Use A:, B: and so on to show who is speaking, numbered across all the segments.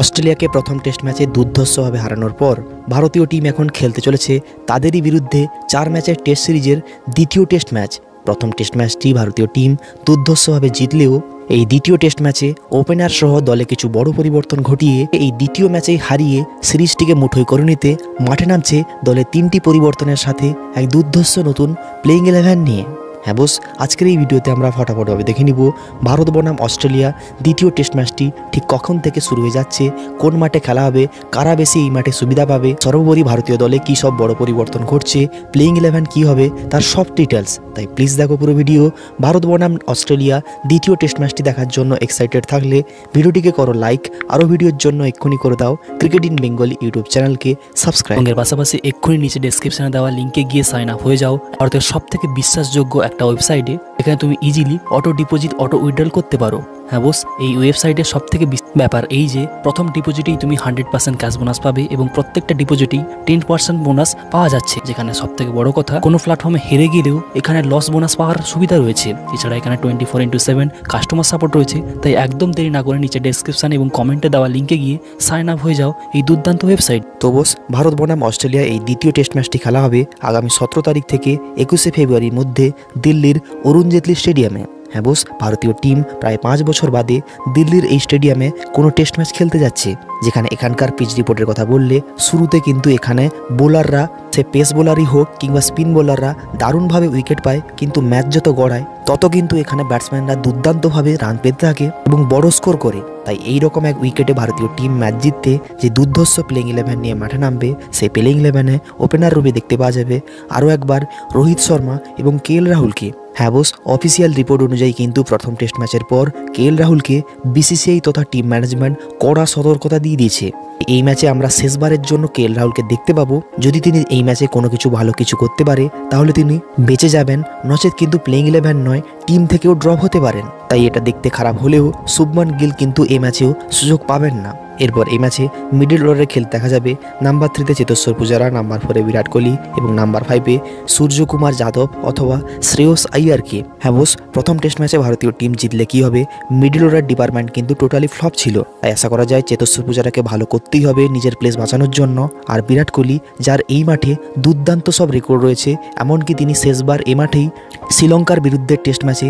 A: অস্ট্রেলিয়াকে প্রথম টেস্ট ম্যাচে দুর্ধর্ষভাবে হারানোর পর ভারতীয় টিম এখন খেলতে চলেছে তাদেরই বিরুদ্ধে 4 ম্যাচের টেস্ট সিরিজের দ্বিতীয় টেস্ট ম্যাচ। প্রথম টেস্ট ম্যাচটি ভারতীয় টিম দুর্ধর্ষভাবে জিতলেও এই দ্বিতীয় টেস্ট ম্যাচে ওপেনার সহ দলে কিছু বড় পরিবর্তন ঘটিয়ে এই দ্বিতীয় ম্যাচেই হারিয়ে সিরিজটিকে মুঠোয় করে নিতে মাঠে নামছে দলে 3টি পরিবর্তনের সাথে এক দুর্ধর্ষ নতুন প্লেইং 11 নিয়ে। হ্যাঁ বস, আজকের এই ভিডিওতে আমরা ফটাফটভাবে দেখে নিব ভারত বনাম অস্ট্রেলিয়া দ্বিতীয় টেস্ট ম্যাচটি ঠিক কখন থেকে শুরু হয়ে যাচ্ছে, কোন মাঠে খেলা হবে, কারা বেশি এই মাঠে সুবিধা পাবে, সর্বোপরি ভারতীয় দলে কী সব বড় পরিবর্তন ঘটছে, প্লেইং 11 কী হবে তার সব ডিটেলস। তাই প্লিজ দেখো পুরো ভিডিও। ভারত বনাম অস্ট্রেলিয়া দ্বিতীয় টেস্ট ম্যাচটি দেখার জন্য এক্সাইটেড থাকলে ভিডিওটিকে করো লাইক, আরও ভিডিওর জন্য এক্ষুনি করে দাও ক্রিকেট ইন বেঙ্গলি ইউটিউব চ্যানেলকে সাবস্ক্রাইব। এর পাশাপাশি এক্ষুনি নিচে ডেসক্রিপশনে দেওয়া লিঙ্কে গিয়ে সাইন আপ হয়ে যাও ভারতের সব থেকে বিশ্বাসযোগ্য একটা ওয়েবসাইটে, এখানে তুমি easily auto deposit auto withdrawal করতে পারো। হ্যাঁ বস, এই ওয়েবসাইটের সব থেকে ব্যাপার এই যে প্রথম ডিপোজিটেই তুমি 100% ক্যাশ বোনাস পাবে এবং প্রত্যেকটা ডিপোজিটেই 10% বোনাস পাওয়া যাচ্ছে। যেখানে সব থেকে বড় কথা, কোনো প্ল্যাটফর্মে হেরে গেলেও এখানে লস বোনাস পাওয়ার সুবিধা রয়েছে। এছাড়া এখানে 24/7 কাস্টমার সাপোর্ট রয়েছে। তাই একদম দেরি না করে নিচে ডেসক্রিপশন এবং কমেন্টে দেওয়া লিঙ্কে গিয়ে সাইন আপ হয়ে যাও এই দুর্দান্ত ওয়েবসাইট। তো বস, ভারত বনাম অস্ট্রেলিয়া এই দ্বিতীয় টেস্ট ম্যাচটি খেলা হবে আগামী 17 তারিখ থেকে 21শে ফেব্রুয়ারির মধ্যে দিল্লির অরুণ জেটলি স্টেডিয়ামে। হ্যাঁ বস, ভারতীয় টিম প্রায় 5 বছর বাদে দিল্লির এই স্টেডিয়ামে কোনো টেস্ট ম্যাচ খেলতে যাচ্ছে। যেখানে এখানকার পিচ রিপোর্টের কথা বললে শুরুতে কিন্তু এখানে বোলাররা, সে পেস বোলারই হোক কিংবা স্পিন বোলাররা দারুণভাবে উইকেট পায়, কিন্তু ম্যাচ যত গড়ায় তত কিন্তু এখানে ব্যাটসম্যানরা দুর্দান্তভাবে রান পেতে থাকে এবং বড় স্কোর করে। তাই এইরকম এক উইকেটে ভারতীয় টিম ম্যাচ জিততে যে দুর্ধর্ষ প্লেইং 11 নিয়ে মাঠে নামবে, সেই প্লেইং 11-এ ওপেনার রূপে দেখতে পাওয়া যাবে আরও একবার রোহিত শর্মা এবং KL রাহুলকে। হ্যাঁ বস, অফিসিয়াল রিপোর্ট অনুযায়ী কিন্তু প্রথম টেস্ট ম্যাচের পর KL রাহুলকে BCCI তথা টিম ম্যানেজমেন্ট কড়া সতর্কতা দিয়ে দিয়েছে। এই ম্যাচে আমরা শেষবারের জন্য KL রাহুলকে দেখতে পাবো। যদি তিনি এই ম্যাচে কোনো কিছু ভালো কিছু করতে পারে তাহলে তিনি বেঁচে যাবেন, নচেত কিন্তু প্লেইং 11 নয় টিম থেকেও ড্রপ হতে পারেন। তাই এটা দেখতে খারাপ হলেও শুভমান গিল কিন্তু এই ম্যাচেও সুযোগ পাবেন না। এরপর এই ম্যাচে মিডল অর্ডারে খেলতে দেখা যাবে নাম্বার 3-তে চেতেশ্বর পূজারা, নাম্বার 4-এ বিরাট কোহলি এবং নাম্বার 5-এ সূর্যকুমার যাদব অথবা শ্রেয়স আইয়ারকে। হ্যাঁ বস, প্রথম টেস্ট ম্যাচে ভারতীয় টিম জিতলে কি হবে, মিডল অর্ডার ডিপার্টমেন্ট কিন্তু টোটালি ফ্লপ ছিল। তাই আশা করা যায় চেতেশ্বর পূজারাকে ভালো করতেই হবে নিজের প্লেস বাঁচানোর জন্য। আর বিরাট কোহলি, যার এই মাঠে দুর্দান্ত সব রেকর্ড রয়েছে, এমনকি তিনি শেষবার এই মাঠেই শ্রীলঙ্কার বিরুদ্ধে টেস্ট ম্যাচে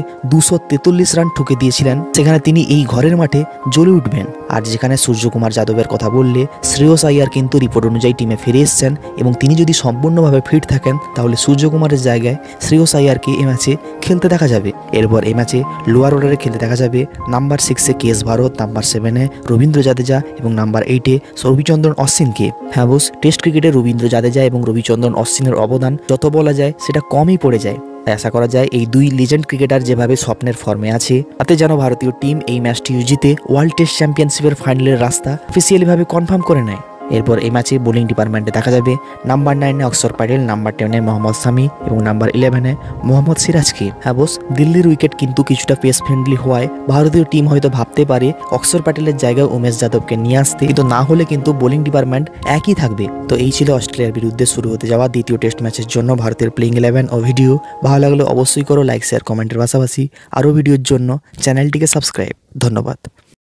A: 243 রান ঠুকে দিয়েছিলেন, সেখানে তিনি এই ঘরের মাঠে জ্বলে উঠবেন। আর যেখানে সূর্যকুমার যাদবের কথা বললে শ্রেয়স আইয়ার কিন্তু রিপোর্ট অনুযায়ী টিমে ফিরে এসেছেন এবং তিনি যদি সম্পূর্ণভাবে ফিট থাকেন তাহলে সূর্যকুমারের জায়গায় শ্রেয়স আইয়ারকে এই ম্যাচে খেলতে দেখা যাবে। এরপর এই ম্যাচে লোয়ার অর্ডারে খেলতে দেখা যাবে নাম্বার 6-এ KS ভারত, নাম্বার 7-এ রবীন্দ্র জাদেজা এবং নাম্বার 8-এ রবিচন্দ্রন অশ্বিনকে। হ্যাঁ বস, টেস্ট ক্রিকেটে রবীন্দ্র জাদেজা এবং রবিচন্দ্রন অশ্বিনের অবদান যত বলা যায় সেটা কমই পড়ে যায়। তাই আশা করা যায় এই দুই লিজেন্ড ক্রিকেটার যেভাবে স্বপ্নের ফর্মে আছে, তাতে যেন ভারতীয় টিম এই ম্যাচটি জিতে ওয়ার্ল্ড টেস্ট চ্যাম্পিয়নশিপের ফাইনালের রাস্তা অফিসিয়ালিভাবে কনফার্ম করে নেয়। এরপর এই ম্যাচে বোলিং ডিপার্টমেন্টে দেখা যাবে নাম্বার 9-এ অক্ষর প্যাটেল, নাম্বার 10-এ মোহাম্মদ শামি এবং নাম্বার 11-এ মোহাম্মদ সিরাজকে। হ্যাঁ বস, দিল্লির উইকেট কিন্তু কিছুটা পেস ফ্রেন্ডলি হওয়ায় ভারতীয় টিম হয়তো ভাবতে পারে অক্ষর প্যাটেলের জায়গায় উমেশ যাদবকে নিয়ে আসতে, কিন্তু না হলে কিন্তু বোলিং ডিপার্টমেন্ট একই থাকবে। তো এই ছিল অস্ট্রেলিয়ার বিরুদ্ধে শুরু হতে যাওয়া দ্বিতীয় টেস্ট ম্যাচের জন্য ভারতের প্লেইং 11 ও ভিডিও। ভালো লাগলে অবশ্যই করো লাইক, শেয়ার, কমেন্টের পাশাপাশি আরও ভিডিওর জন্য চ্যানেলটিকে সাবস্ক্রাইব। ধন্যবাদ।